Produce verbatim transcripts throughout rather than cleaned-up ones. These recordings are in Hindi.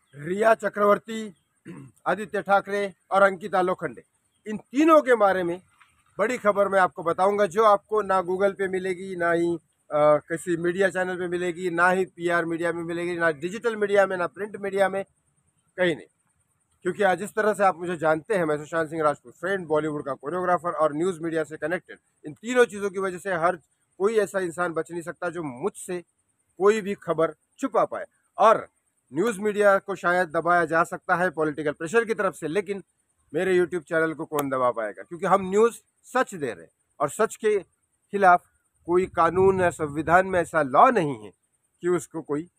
रिया चक्रवर्ती, आदित्य ठाकरे और अंकिता लोखंडे, इन तीनों के बारे में बड़ी खबर मैं आपको बताऊंगा, जो आपको ना गूगल पे मिलेगी, ना ही आ, किसी मीडिया चैनल पे मिलेगी, ना ही पीआर मीडिया में मिलेगी, ना डिजिटल मीडिया में, ना प्रिंट मीडिया में, कहीं नहीं। क्योंकि आज जिस तरह से आप मुझे जानते हैं, मैं सुशांत सिंह राजपूत फ्रेंड, बॉलीवुड का कोरियोग्राफर और न्यूज़ मीडिया से कनेक्टेड, इन तीनों चीज़ों की वजह से हर कोई ऐसा इंसान बच नहीं सकता जो मुझसे कोई भी खबर छुपा पाए। और न्यूज़ मीडिया को शायद दबाया जा सकता है पॉलिटिकल प्रेशर की तरफ से, लेकिन मेरे यूट्यूब चैनल को कौन दबा पाएगा, क्योंकि हम न्यूज़ सच दे रहे हैं और सच के खिलाफ कोई कानून या संविधान में ऐसा लॉ नहीं है कि उसको कोई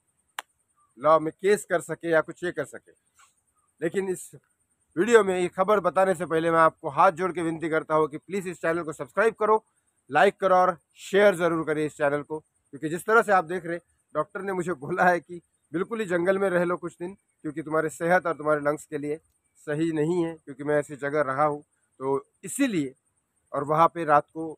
लॉ में केस कर सके या कुछ ये कर सके। लेकिन इस वीडियो में ये खबर बताने से पहले मैं आपको हाथ जोड़ के विनती करता हूँ कि प्लीज़ इस चैनल को सब्सक्राइब करो, लाइक करो और शेयर ज़रूर करिए इस चैनल को। क्योंकि जिस तरह से आप देख रहे, डॉक्टर ने मुझे बोला है कि बिल्कुल ही जंगल में रह लो कुछ दिन, क्योंकि तुम्हारे सेहत और तुम्हारे लंग्स के लिए सही नहीं है, क्योंकि मैं ऐसी जगह रहा हूँ तो इसीलिए, और वहाँ पे रात को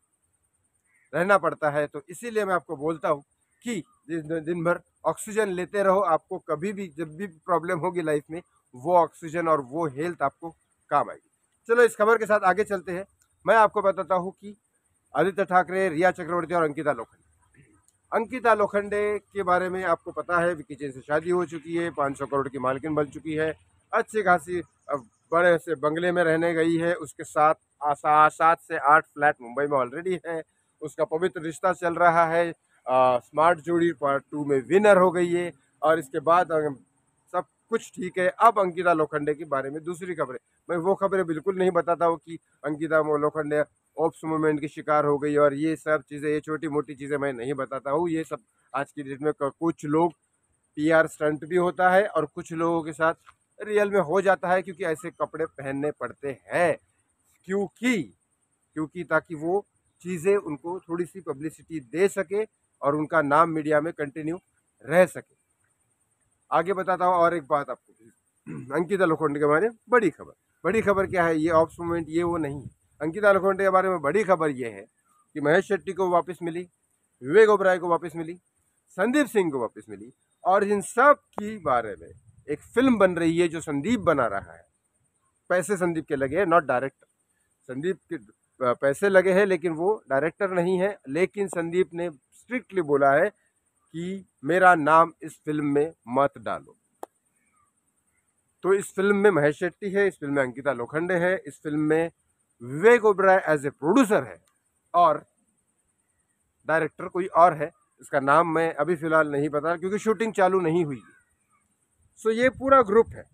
रहना पड़ता है, तो इसीलिए मैं आपको बोलता हूँ कि दिन भर ऑक्सीजन लेते रहो। आपको कभी भी जब भी प्रॉब्लम होगी लाइफ में, वो ऑक्सीजन और वो हेल्थ आपको काम आएगी। चलो इस खबर के साथ आगे चलते हैं। मैं आपको बताता हूँ कि आदित्य ठाकरे, रिया चक्रवर्ती और अंकिता लोखंडे। अंकिता लोखंडे के बारे में आपको पता है, विकी जैन से शादी हो चुकी है, पाँच सौ करोड़ की मालकिन बन चुकी है, अच्छी खासी बड़े से बंगले में रहने गई है, उसके साथ सात से आठ फ्लैट मुंबई में ऑलरेडी है, उसका पवित्र रिश्ता चल रहा है, आ, स्मार्ट जोड़ी पार्ट टू में विनर हो गई है, और इसके बाद सब कुछ ठीक है। अब अंकिता लोखंडे के बारे में दूसरी खबरें, मैं वो खबरें बिल्कुल नहीं बताता हूँ कि अंकिता लोखंडे ओप्स मूवमेंट की शिकार हो गई और ये सब चीज़ें, ये छोटी मोटी चीज़ें मैं नहीं बताता हूँ। ये सब आज की डेट में कुछ लोग पीआर स्टंट भी होता है और कुछ लोगों के साथ रियल में हो जाता है, क्योंकि ऐसे कपड़े पहनने पड़ते हैं, क्योंकि क्योंकि ताकि वो चीज़ें उनको थोड़ी सी पब्लिसिटी दे सके और उनका नाम मीडिया में कंटिन्यू रह सके। आगे बताता हूँ और एक बात आपको अंकिता लोखंडे के बारे में बड़ी खबर। बड़ी खबर क्या है? ये ऑप्स मूवमेंट ये वो नहीं, अंकिता लोखंडे के बारे में बड़ी खबर ये है कि महेश शेट्टी को वापस मिली, विवेक ओबराय को वापस मिली, संदीप सिंह को वापस मिली, और इन सब की बारे में एक फिल्म बन रही है जो संदीप बना रहा है। पैसे संदीप के लगे हैं, नॉट डायरेक्टर। संदीप के पैसे लगे हैं, लेकिन वो डायरेक्टर नहीं है। लेकिन संदीप ने स्ट्रिक्टली बोला है कि मेरा नाम इस फिल्म में मत डालो। तो इस फिल्म में महेश शेट्टी है, इस फिल्म में अंकिता लोखंडे है, इस फिल्म में Vivek Oberoi as a producer है और डायरेक्टर कोई और है, इसका नाम मैं अभी फिलहाल नहीं पता क्योंकि शूटिंग चालू नहीं हुई है। सो ये पूरा ग्रुप है।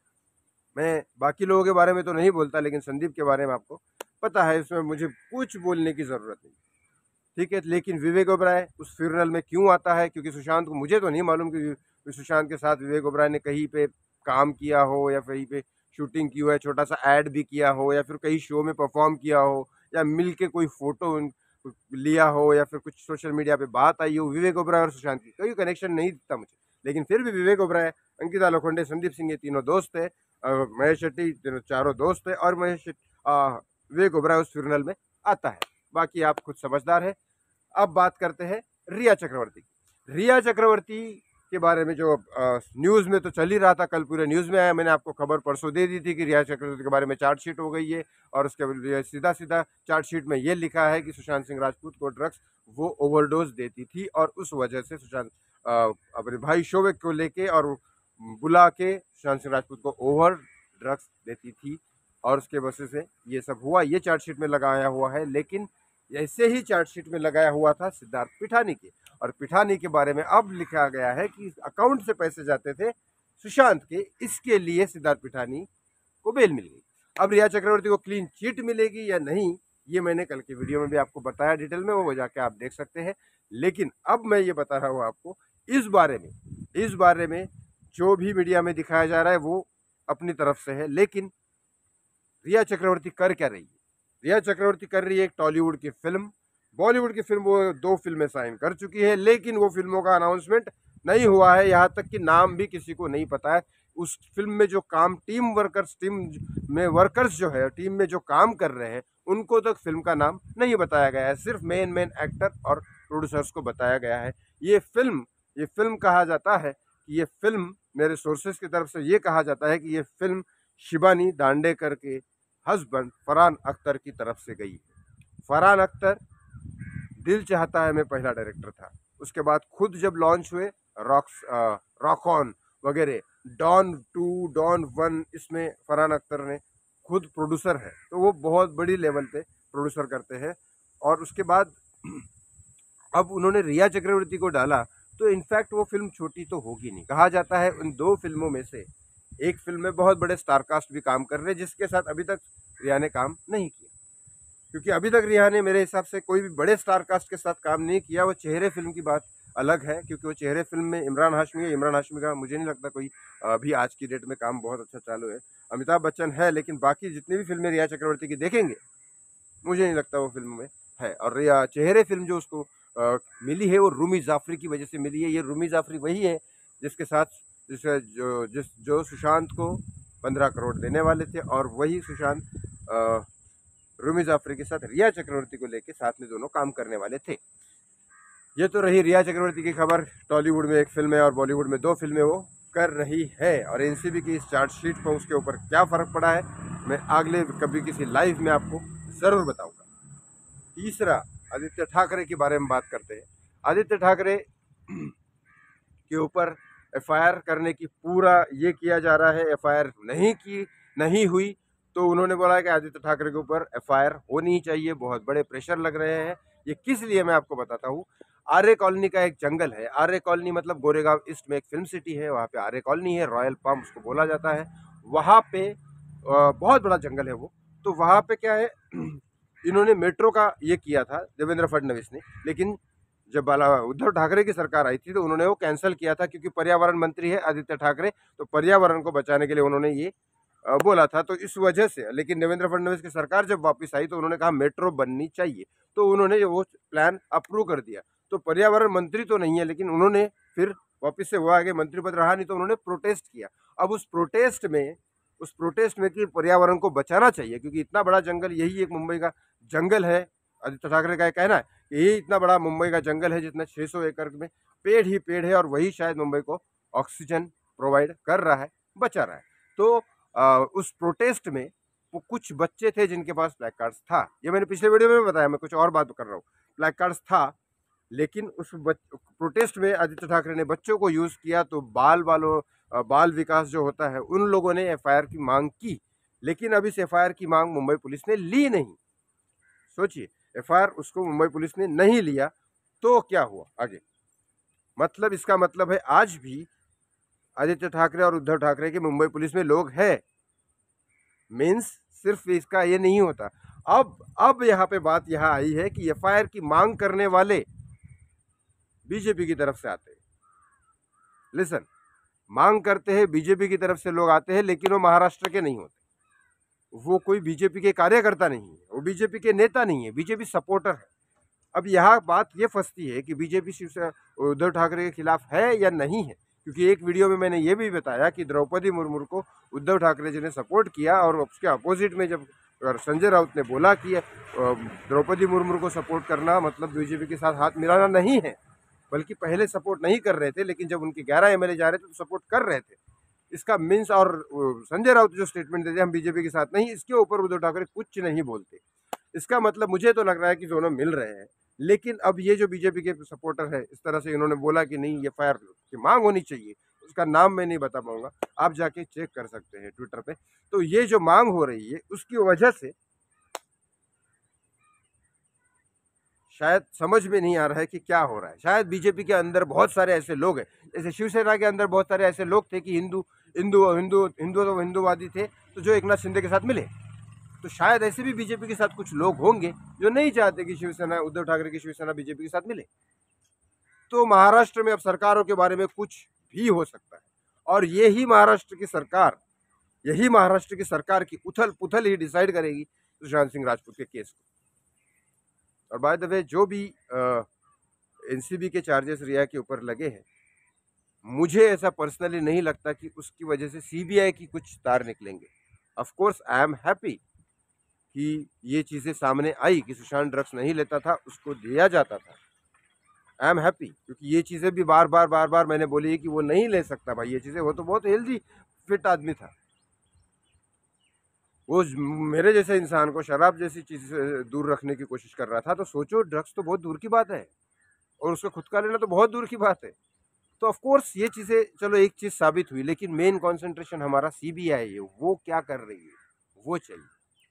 मैं बाकी लोगों के बारे में तो नहीं बोलता, लेकिन संदीप के बारे में आपको पता है, इसमें मुझे कुछ बोलने की ज़रूरत नहीं, ठीक है। लेकिन विवेक ओबराय उस फ्यूनरल में क्यों आता है? क्योंकि सुशांत को, मुझे तो नहीं मालूम कि सुशांत के साथ विवेक ओबराय ने कहीं पे काम किया हो या कहीं पे शूटिंग की हो, या छोटा सा ऐड भी किया हो, या फिर कहीं शो में परफॉर्म किया हो, या मिल के कोई फोटो लिया हो, या फिर कुछ सोशल मीडिया पे बात आई हो। विवेक ओबराय और सुशांत की कोई कनेक्शन नहीं दिखता मुझे, लेकिन फिर भी विवेक ओबराय, अंकिता लोखंडे, संदीप सिंह, ये तीनों दोस्त है, महेश शेट्टी, चारों दोस्त है, और महेश विवेक ओबराय उस फ्यूनरल में आता है। बाकी आप खुद समझदार है। अब बात करते हैं रिया चक्रवर्ती की। रिया चक्रवर्ती के बारे में जो न्यूज़ में तो चल ही रहा था, कल पूरे न्यूज़ में आया, मैंने आपको खबर परसों दे दी थी कि रिया चक्रवर्ती के बारे में चार्जशीट हो गई है, और उसके सीधा सीधा चार्जशीट में ये लिखा है कि सुशांत सिंह राजपूत को ड्रग्स वो ओवरडोज देती थी, और उस वजह से सुशांत अपने भाई शोविक को लेके और बुला के सुशांत सिंह राजपूत को ओवर ड्रग्स देती थी, और उसके वजह से ये सब हुआ। ये चार्जशीट में लगाया हुआ है। लेकिन ऐसे ही चार्जशीट में लगाया हुआ था सिद्धार्थ पिठानी के, और पिठानी के बारे में अब लिखा गया है कि अकाउंट से पैसे जाते थे सुशांत के, इसके लिए सिद्धार्थ पिठानी को बेल मिल गई। अब रिया चक्रवर्ती को क्लीन चिट मिलेगी या नहीं, ये मैंने कल की वीडियो में भी आपको बताया डिटेल में, वो जाके आप देख सकते हैं। लेकिन अब मैं ये बता रहा हूँ आपको इस बारे में, इस बारे में जो भी मीडिया में दिखाया जा रहा है वो अपनी तरफ से है। लेकिन रिया चक्रवर्ती कर क्या रही है? रिया चक्रवर्ती कर रही है एक टॉलीवुड की फिल्म, बॉलीवुड की फिल्म, वो दो फिल्में साइन कर चुकी है, लेकिन वो फिल्मों का अनाउंसमेंट नहीं हुआ है, यहाँ तक कि नाम भी किसी को नहीं पता है। उस फिल्म में जो काम टीम वर्कर्स, टीम में वर्कर्स जो है, टीम में जो काम कर रहे हैं, उनको तक फिल्म का नाम नहीं बताया गया है, सिर्फ मेन मेन एक्टर और प्रोड्यूसर्स को बताया गया है। ये फिल्म ये फिल्म कहा जाता है कि ये फिल्म मेरे सोर्सेज की तरफ से ये कहा जाता है कि ये फिल्म शिबानी दांडेकर के हस्बैंड फरहान अख्तर की तरफ से गई है। फरहान अख्तर दिल चाहता है मैं पहला डायरेक्टर था, उसके बाद खुद जब लॉन्च हुए रॉक्स रॉक ऑन वगैरह, डॉन टू, डॉन वन, इसमें फरहान अख्तर ने खुद प्रोड्यूसर है, तो वो बहुत बड़ी लेवल पे प्रोड्यूसर करते हैं। और उसके बाद अब उन्होंने रिया चक्रवर्ती को डाला, तो इनफैक्ट वो फिल्म छोटी तो होगी नहीं। कहा जाता है उन दो फिल्मों में से एक फिल्म में बहुत बड़े स्टारकास्ट भी काम कर रहे हैं, जिसके साथ अभी तक रिया ने काम नहीं किया, क्योंकि अभी तक रिया ने मेरे हिसाब से कोई भी बड़े स्टारकास्ट के साथ काम नहीं किया। वो चेहरे फिल्म की बात अलग है, क्योंकि वो चेहरे फिल्म में इमरान हाशमी है। इमरान हाशमी का मुझे नहीं लगता कोई अभी आज की डेट में काम बहुत अच्छा चालू है। अमिताभ बच्चन है, लेकिन बाकी जितनी भी फिल्में रिया चक्रवर्ती की देखेंगे मुझे नहीं लगता वो फिल्म में है। और रिया चेहरे फिल्म जो उसको आ, मिली है वो रूमी जाफरी की वजह से मिली है। ये रूमी जाफरी वही है जिसके साथ जिस जो जिस जो सुशांत को पंद्रह करोड़ देने वाले थे, और वही सुशांत आ, रूमी जाफरी के साथ रिया चक्रवर्ती को लेके साथ में दोनों काम करने वाले थे। ये तो रही रिया चक्रवर्ती की खबर। टॉलीवुड में एक फिल्म है और बॉलीवुड में दो फिल्में वो कर रही है, और एनसीबी की इस चार्जशीट पर उसके ऊपर क्या फ़र्क पड़ा है मैं अगले कभी किसी लाइव में आपको ज़रूर बताऊंगा। तीसरा, आदित्य ठाकरे के बारे में बात करते हैं। आदित्य ठाकरे के ऊपर एफआईआर करने की पूरा ये किया जा रहा है, एफआईआर नहीं की नहीं हुई तो उन्होंने बोला है कि आदित्य ठाकरे के ऊपर एफआईआर होनी चाहिए। बहुत बड़े प्रेशर लग रहे हैं। ये किस लिए मैं आपको बताता हूँ। आर्य कॉलोनी का एक जंगल है, आर्य कॉलोनी मतलब गोरेगांव ईस्ट में एक फिल्म सिटी है, वहाँ पे आर्य कॉलोनी है, रॉयल पाम उसको बोला जाता है। वहाँ पे बहुत बड़ा जंगल है वो। तो वहाँ पे क्या है, इन्होंने मेट्रो का ये किया था देवेंद्र फडणवीस ने, लेकिन जब बाला उद्धव ठाकरे की सरकार आई थी तो उन्होंने वो कैंसिल किया था, क्योंकि पर्यावरण मंत्री है आदित्य ठाकरे, तो पर्यावरण को बचाने के लिए उन्होंने ये बोला था, तो इस वजह से। लेकिन देवेंद्र फडणवीस की सरकार जब वापस आई तो उन्होंने कहा मेट्रो बननी चाहिए, तो उन्होंने वो प्लान अप्रूव कर दिया। तो पर्यावरण मंत्री तो नहीं है, लेकिन उन्होंने फिर वापस से वो आगे मंत्री पद रहा नहीं, तो उन्होंने प्रोटेस्ट किया। अब उस प्रोटेस्ट में उस प्रोटेस्ट में कि पर्यावरण को बचाना चाहिए, क्योंकि इतना बड़ा जंगल, यही एक मुंबई का जंगल है। आदित्य ठाकरे का कहना है कि यही इतना बड़ा मुंबई का जंगल है जितना छह सौ एकड़ में पेड़ ही पेड़ है, और वही शायद मुंबई को ऑक्सीजन प्रोवाइड कर रहा है, बचा रहा है। तो आ, उस प्रोटेस्ट में वो कुछ बच्चे थे जिनके पास प्लैक कार्ड्स था। ये मैंने पिछले वीडियो में बताया, मैं कुछ और बात कर रहा हूँ। प्लैक कार्ड्स था, लेकिन उस प्रोटेस्ट में आदित्य ठाकरे ने बच्चों को यूज़ किया, तो बाल वालों बाल विकास जो होता है उन लोगों ने एफआईआर की मांग की, लेकिन अब इस एफआईआर की मांग मुंबई पुलिस ने ली नहीं। सोचिए, एफआईआर उसको मुंबई पुलिस ने नहीं लिया, तो क्या हुआ आगे। मतलब इसका मतलब है आज भी आदित्य ठाकरे और उद्धव ठाकरे के मुंबई पुलिस में लोग हैं। मीन्स सिर्फ इसका ये नहीं होता। अब अब यहाँ पे बात यहाँ आई है कि एफआईआर की मांग करने वाले बीजेपी की तरफ से आते हैं। लिसन, मांग करते हैं बीजेपी की तरफ से लोग आते हैं, लेकिन वो महाराष्ट्र के नहीं होते, वो कोई बीजेपी के कार्यकर्ता नहीं है, वो बीजेपी के नेता नहीं है, बीजेपी सपोर्टर है। अब यहाँ बात ये फंसती है कि बीजेपी शिवसेना उद्धव ठाकरे के खिलाफ है या नहीं है, क्योंकि एक वीडियो में मैंने ये भी बताया कि द्रौपदी मुर्मू को उद्धव ठाकरे जी ने सपोर्ट किया, और उसके अपोजिट में जब संजय राउत ने बोला कि द्रौपदी मुर्मू को सपोर्ट करना मतलब बीजेपी के साथ हाथ मिलाना नहीं है, बल्कि पहले सपोर्ट नहीं कर रहे थे, लेकिन जब उनके ग्यारह एमएलए जा रहे थे तो सपोर्ट कर रहे थे। इसका मीन्स, और संजय राउत जो स्टेटमेंट देते हम बीजेपी के साथ नहीं, इसके ऊपर उद्धव ठाकरे कुछ नहीं बोलते। इसका मतलब मुझे तो लग रहा है कि दोनों मिल रहे हैं। लेकिन अब ये जो बीजेपी के सपोर्टर है, इस तरह से इन्होंने बोला कि नहीं ये फायर की मांग होनी चाहिए, उसका नाम मैं नहीं बता पाऊंगा, आप जाके चेक कर सकते हैं ट्विटर पे। तो ये जो मांग हो रही है उसकी वजह से शायद समझ में नहीं आ रहा है कि क्या हो रहा है। शायद बीजेपी के अंदर बहुत सारे ऐसे लोग हैं, जैसे शिवसेना के अंदर बहुत सारे ऐसे लोग थे कि हिंदू हिंदू हिंदू हिंदू तो हिंदूवादी थे, तो जो एकनाथ शिंदे के साथ मिले। तो शायद ऐसे भी बीजेपी के साथ कुछ लोग होंगे जो नहीं चाहते कि शिवसेना, उद्धव ठाकरे की शिवसेना बीजेपी के साथ मिले। तो महाराष्ट्र में अब सरकारों के बारे में कुछ भी हो सकता है, और यही महाराष्ट्र की सरकार यही महाराष्ट्र की सरकार की उथल पुथल ही डिसाइड करेगी सुशांत सिंह राजपूत के केस को। और बाय द वे, जो भी एनसीबी के चार्जेस रिया के ऊपर लगे हैं, मुझे ऐसा पर्सनली नहीं लगता कि उसकी वजह से सीबीआई की कुछ तार निकलेंगे। Of course I am happy कि ये चीज़ें सामने आई कि सुशांत ड्रग्स नहीं लेता था, उसको दिया जाता था, आई एम हैप्पी, क्योंकि ये चीज़ें भी बार बार बार बार मैंने बोली है कि वो नहीं ले सकता भाई ये चीज़ें। वो तो बहुत हेल्दी फिट आदमी था। वो मेरे जैसे इंसान को शराब जैसी चीज़ से दूर रखने की कोशिश कर रहा था, तो सोचो ड्रग्स तो बहुत दूर की बात है, और उसका खुद का लेना तो बहुत दूर की बात है। तो ऑफ कोर्स ये चीज़ें, चलो एक चीज़ साबित हुई, लेकिन मेन कंसंट्रेशन हमारा सीबीआई है, वो क्या कर रही है वो चाहिए।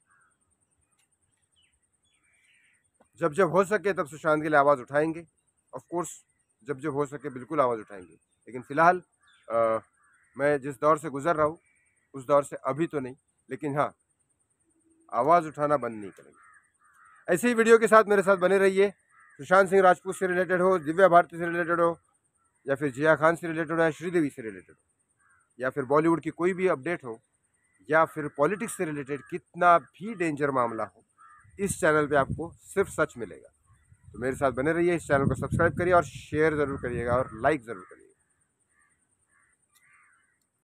जब जब हो सके तब सुशांत के लिए आवाज़ उठाएंगे, ऑफ कोर्स जब जब हो सके बिल्कुल आवाज़ उठाएंगे। लेकिन फ़िलहाल मैं जिस दौर से गुजर रहा हूँ उस दौर से अभी तो नहीं, लेकिन हाँ, आवाज़ उठाना बंद नहीं करेंगे। ऐसे ही वीडियो के साथ मेरे साथ बने रहिए। सुशांत सिंह राजपूत से रिलेटेड हो, दिव्या भारती से रिलेटेड हो, या फिर जिया खान से रिलेटेड हो, या श्रीदेवी से रिलेटेड हो, या फिर बॉलीवुड की कोई भी अपडेट हो, या फिर पॉलिटिक्स से रिलेटेड कितना भी डेंजर मामला हो, इस चैनल पे आपको सिर्फ सच मिलेगा। तो मेरे साथ बने रहिए, इस चैनल को सब्सक्राइब करिए और शेयर ज़रूर करिएगा और लाइक ज़रूर करिए।